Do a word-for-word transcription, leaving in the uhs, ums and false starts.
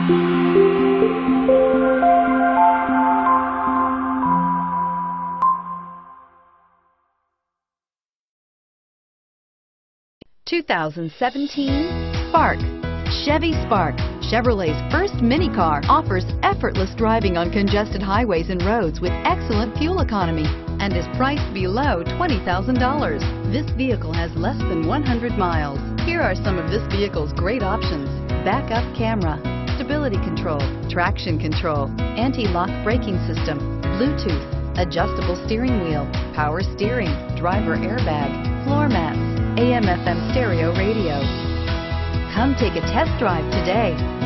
two thousand seventeen Spark. Chevy Spark, Chevrolet's first mini car, offers effortless driving on congested highways and roads with excellent fuel economy and is priced below twenty thousand dollars. This vehicle has less than one hundred miles. Here are some of this vehicle's great options: backup camera, stability control, traction control, anti-lock braking system, Bluetooth, adjustable steering wheel, power steering, driver airbag, floor mats, A M F M stereo radio. Come take a test drive today.